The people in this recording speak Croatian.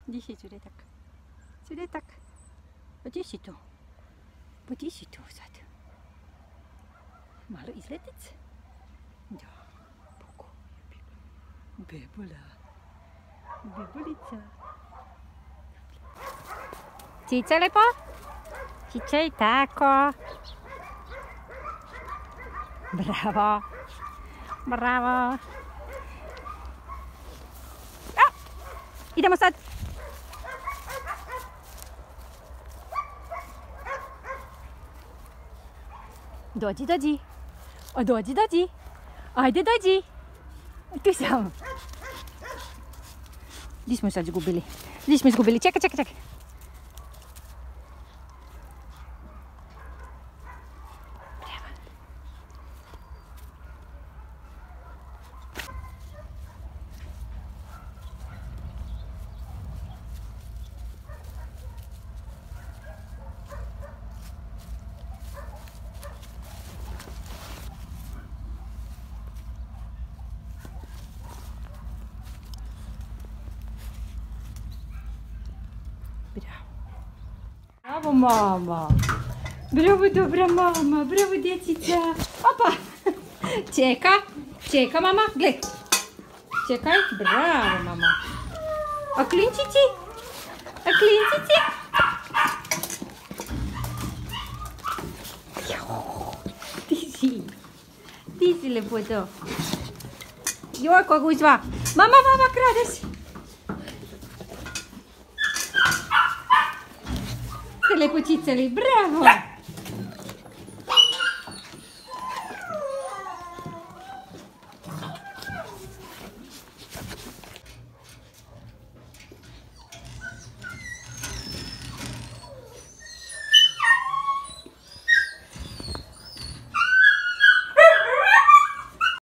Gdje si Đuretak? Đuretak? Pa gdje si tu? Pa gdje si tu sad? Malo izletec? Da, poko. Bebola. Bebolica. Cica lepo? Čičej, tako. Bravo. Bravo. A, idemo sad. Dođi, dođi. O, dođi, dođi. Ajde, dođi. Tu sam. Gdje smo sad izgubili? Gdje smo izgubili? Čekaj, čekaj, čekaj. Bravo mama, bravo dobra mama, bravo dječica. Opa, čeka mama, gled. Čekaj, bravo mama. A klinčići? A klinčići? Ti si lepoto. Joj, koja gužva. Mama, kradeš. Lepo čicali, bravo!